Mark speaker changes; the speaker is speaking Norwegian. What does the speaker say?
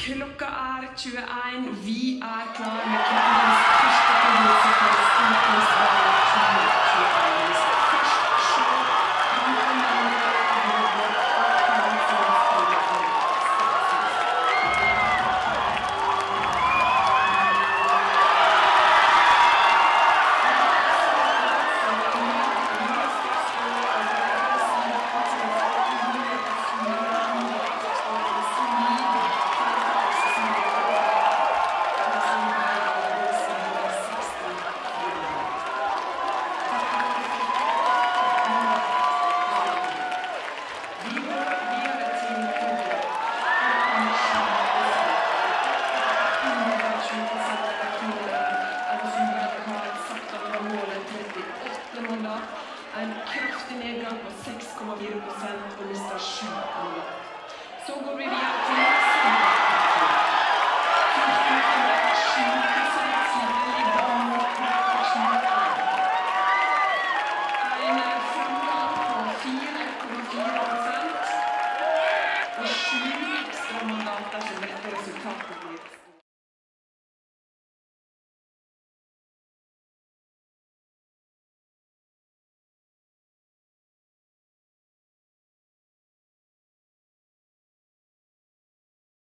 Speaker 1: Klokka 21, vi klar med kveldens første prognosefest stortingsvalg 2021. Først se kampen mellom Norge en kraftig nedgang på 6,4% og mistet 7 måneder. Så går vi videre til